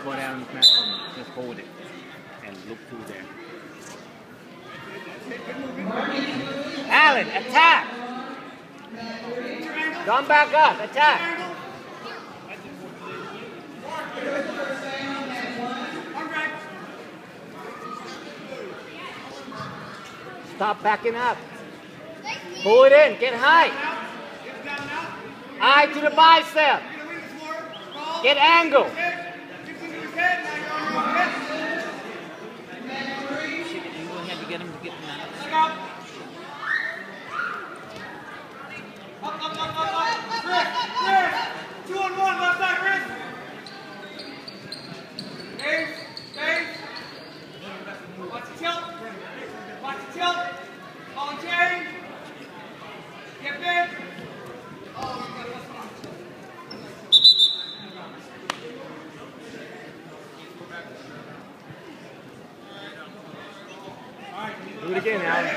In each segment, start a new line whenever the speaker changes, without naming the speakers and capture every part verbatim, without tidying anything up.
go down the platform, just hold it and look through there. Alan, attack! Come back up, attack! Stop backing up. Pull it in, get high. Eye to the bicep. Get angle.
Get him to get him out.
Up, up, up, up, up. Chris, Chris. Two on one, left side, Chris. Dave, Dave. Watch the tilt. Watch the tilt. Ball and chain. Get big.
Do it again, Alan.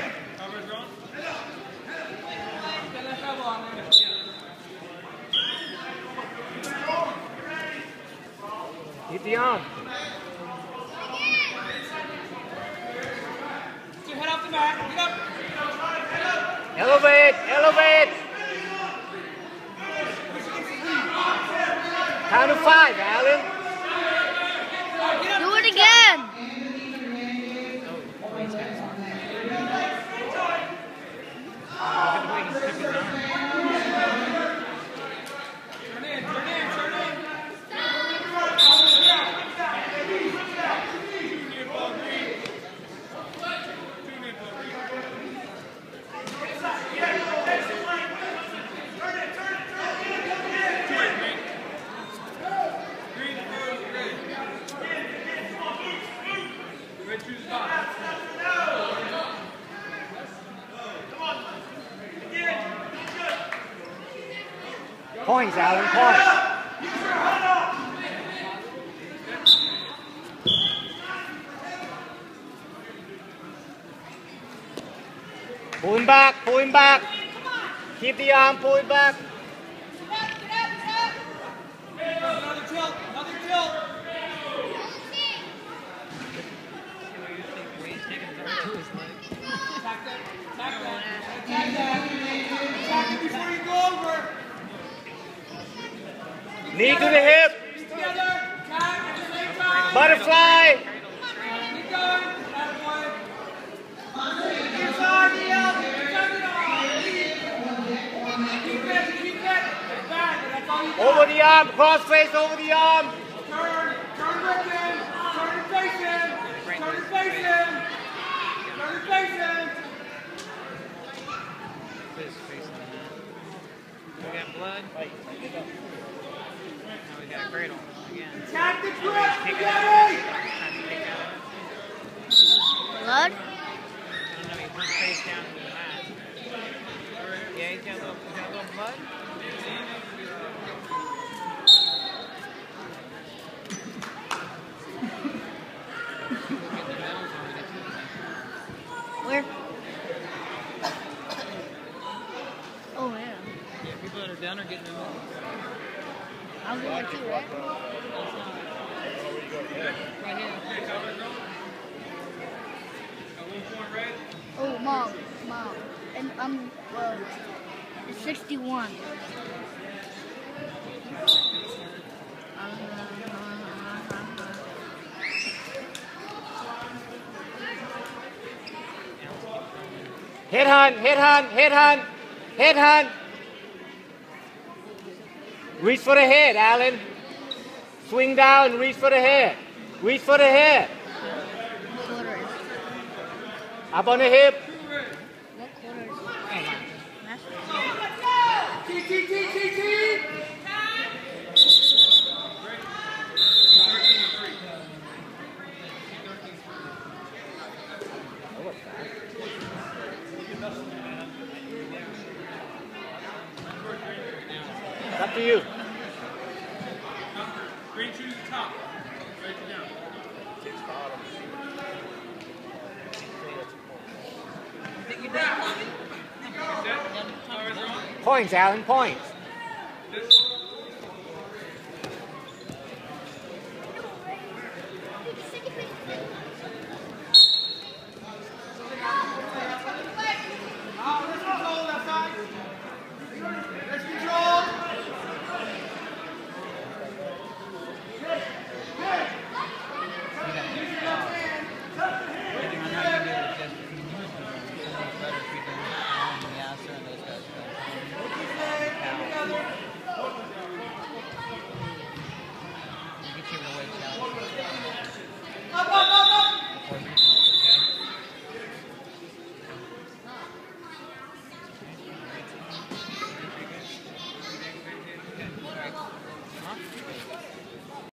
Keep the arm.
Get head off the mat. Get up.
Elevate, elevate. Count to five, Alan.
Do it again.
Turn in, turn in, turn in.
Points, Alan, points. Pull him back, pull him back. Keep the arm, pull it back.
Another tilt, another tilt. Attack that, attack that, attack that. Attack it before you go over.
Knee to the hip.
Together, tag at the same time.
Butterfly.
Keep going. That one. Inside the elbow. Inside the arm. Keep it, keep it. Back. That's all you got.
Over the arm, cross face over the arm.
Turn. Turn with him. Turn and face him. Turn and face him. Turn and face him.
His face on that. We got blood. Now we got a cradle again.
Attack the grip.
Take it
Get
out.
it.
Trying to take out.
Blood?
I don't know, he put his face down to the mat. Yeah, he's got a little, he's got a little blood.
Where? Oh, yeah.
Yeah, people that are down are getting them.
I'm going too, right?
Right here.
Oh, mom, mom. And I'm, well, it's sixty-one.
Head hunt, head hunt, head hunt, head hunt. Reach for the head, Alan. Swing down, reach for the head. Reach for the head.
Quarters.
Up on the hip.
What quarters? That's
T, T, T, T, T.
It's up to you.
Green shoes top. Right down.
Six bottom. Points, Alan, points.